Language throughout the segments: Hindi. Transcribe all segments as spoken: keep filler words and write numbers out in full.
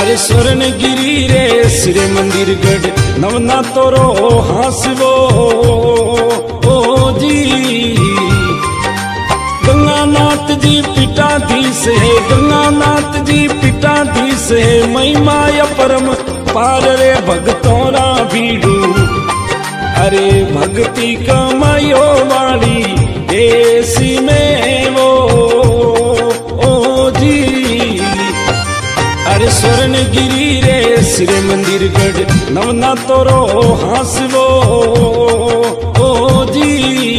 अरे स्वर्ण गिरी रे श्री मंदिर गढ़ नवना तोरो हासवो ओ जी गंगानाथ जी पीठाधीश है, गंगानाथ जी पीठाधीश है, महिमा या परम पार रे भगतोरा भीड़ू। अरे भक्ति कमायो वाली ऐसी में वो ओ जी। अरे स्वर्ण गिरी रे श्री मंदिर गढ़ नवना तोरो हासवो ओ जी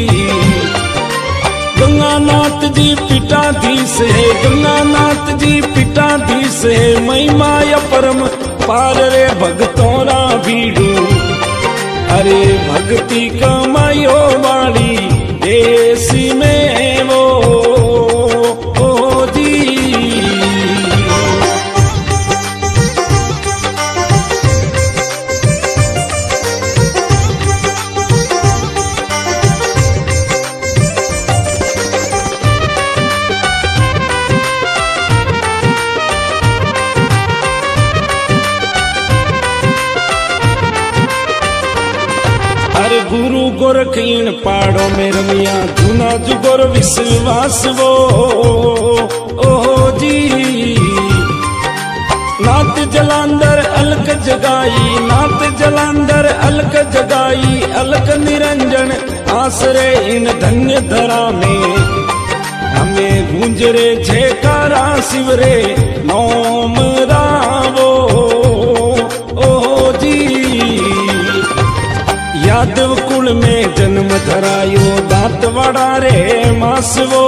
गंगानाथ जी पीठाधीश है, गंगानाथ जी पीठाधीश है, महिमा या परम पार रे भगतोरा भीड़ू। अरे भक्ति कमायो वाली ऐसी में वो ओ जी। अरे गुरु गोरखीन पाड़ो में रमिया जूना जुगोर विश्वास वो ओ जी। नाथ जलांदर अलक जगाई, नाथ जलांदर अलक जगाई, अलक निरंजन आसरे इन धन्य धरा में। हमें गूंजरे जयकारा शिवरे नोम रावो ओ जी। यादव कुल में जन्म धरायो दांतवाड़ा रे मासवो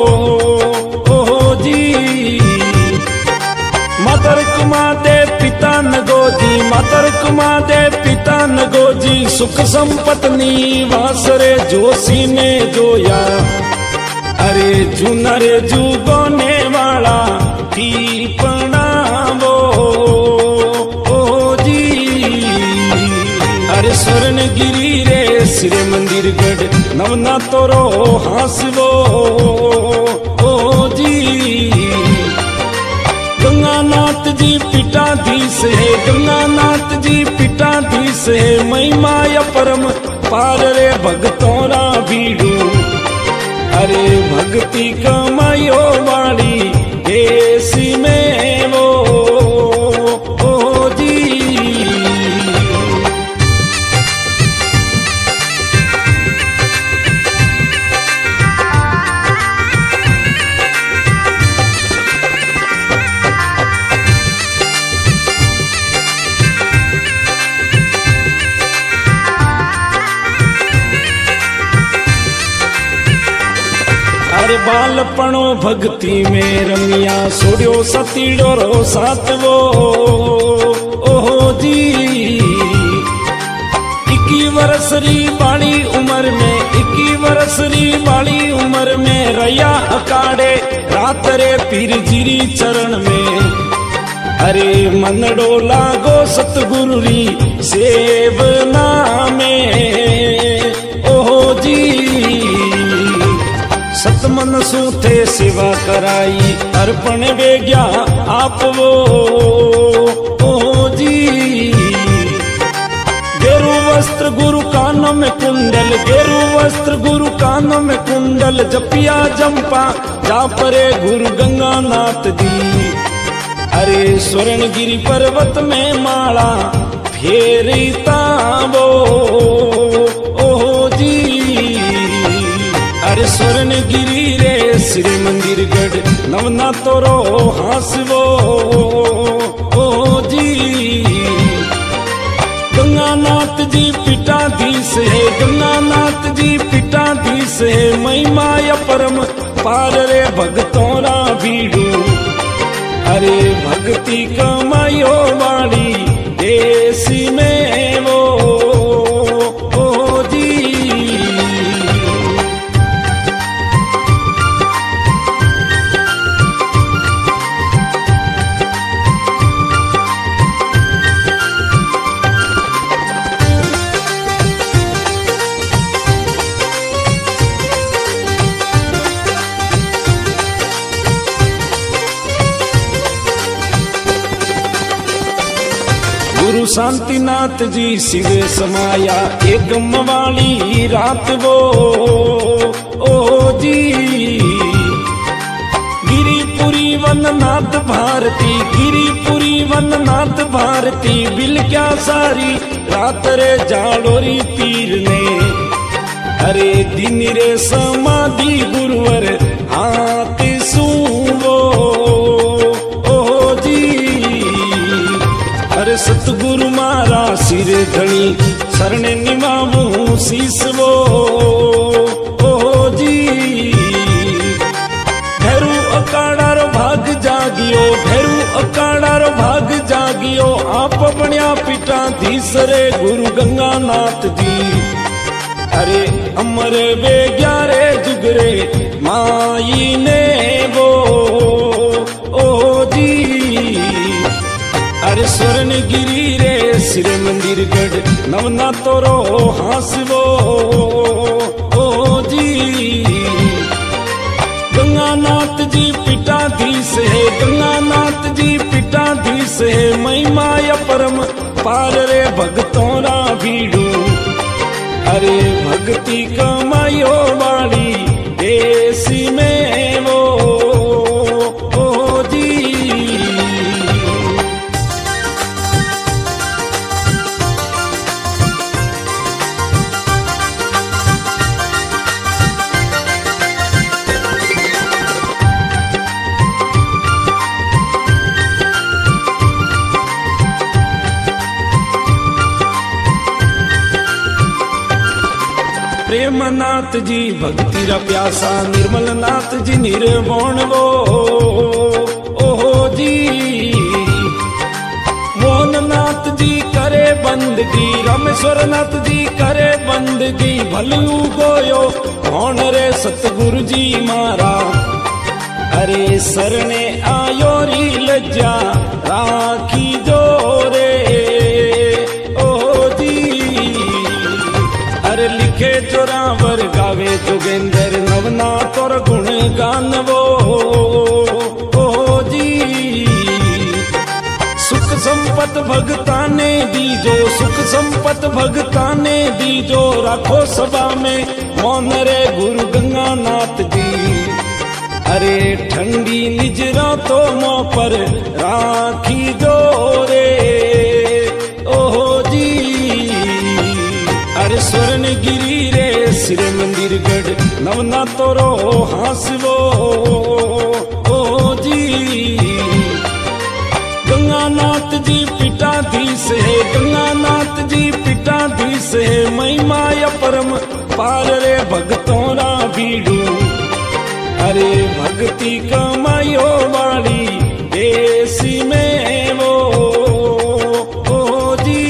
ओ जी। मातर कुमा दे पिता नगोजी, मातर कुमा दे पिता नगोजी, सुख संपत्नी वासरे जोशी ने जोया। अरे जूनरे जुगोने वाला टीपना वो ओ जी। अरे स्वर्ण गिरी रे श्री मंदिर गढ़ नवना तोरो हासवो ओ जी गंगानाथ जी पीठाधीश है, गंगानाथ जी पीठाधीश है, महिमा या परम पार रे भगतोरा भीड़ू। अरे भक्ति कमायो वाली ऐसी में वो ओ जी। अरे बालपणो भक्ति में रमिया सोड़ियो सतीड़ो रो सातवो ओ जी। इक्की वर्षरी बाली उम्र में, इक्की वर्षरी बाली उम्र में रैया अकाड़े रात रे पीर जीरी चरण में। अरे मनडो लागो सतगुरु री सेवना में ओ जी। सतमन सूथे सेवा कराई अर्पण वेग्या आप वो ओ जी। गेरु वस्त्र गुरु कानों में कुंडल, गेरु वस्त्र गुरु कानों में कुंडल, जपिया जंपा जापरे गुरु गंगानाथ दी। अरे स्वर्ण गिरी पर्वत में माला फेरीता वो ओ जी। अरे स्वर्ण गिरी रे श्री मंदिर गढ़ नवना तोरो हासवो ओ जी गंगानाथ जी पीठाधीश है, गंगानाथ जी पीठाधीश है, महिमा या परम पार रे भगतोरा भीड़ू। अरे भक्ति कमायो वाली ऐसी में वो ओ जी। शांतिनाथ जी शिव समाया एक मवाली रात वो ओ जी। गिरिपुरी वननाथ भारती, गिरिपुरी वननाथ भारती, बिल क्या सारी रात रे जाड़ोरी पीर ने। अरे दिन रे समाधि गुरुवर हाथ सूवो ओ जी। अरे सतगुरु मारा सिर धनी शरण निभाऊं शीस वो ओ जी। भैरू अकाड़ार भाग जागियो, भैरू अकाड़ार भाग जागियो, आप बण्या पिता धीसरे गुरु गंगानाथ जी। अरे अमर वे ग्यारे जुगरे माई ने वो ओ जी। अरे स्वर्ण गिरी रे सिर मंदिर गढ़ नवना तोरो हास वो ओ जी। गंगानाथ जी पिटाधीश है, गंगानाथ जी पिटाधीश है, महिमा परम पार रे भगतों रा भीड़ू। अरे भक्ति कमायो वाली देसी में वो ओ जी। प्रेमनाथ जी भक्ति रा प्यासा, निर्मलनाथ जी निर्वाण वो ओहो जी। मोहननाथ जी करे बंदगी, रामेश्वरनाथ जी करे बंदगी, भलू गोयो कौन रे सतगुरु जी मारा। अरे सरने आयो री लज्जा राखी जो रे ओ जी। अरे लिखे जोरावर गावे जोगेंद्र नवना तोर गुण गान वो ओ जी। सुख संपत भगता ने दीजो, सुख संपत भगता ने दीजो, राखो सभा में मौन रे गुरु गंगानाथ जी। अरे ठंडी निज रातों मो पर राखी जो रे ओ जी। अरे स्वर्ण गिरी रे सिर मंदिर गढ़ नवना तोरो हास वो ओ जी। गंगानाथ जी पिटाधीश है, गंगानाथ जी पिटाधीश है, महिमा परम पार रे भगतों रा भीड़ू। अरे भक्ति कमायो वाली देसी में वो ओ जी।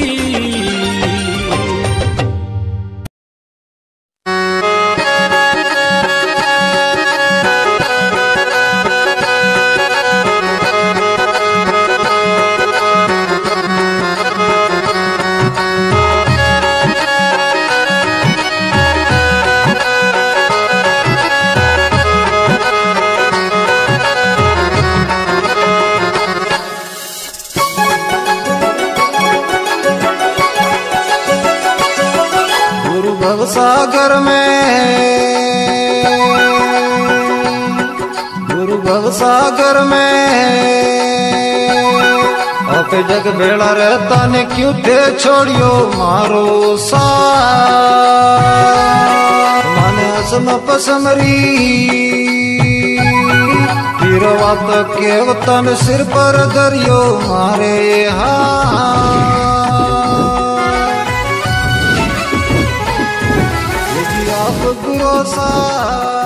सागर में गुरु भव सागर में आपे जग बेड़ा रहता ने क्यों ते छोड़ियो मारो सा। माने असम पसमरी पीरवा तो केवतन सिर पर दरियो मारे हाँ। गुरु सा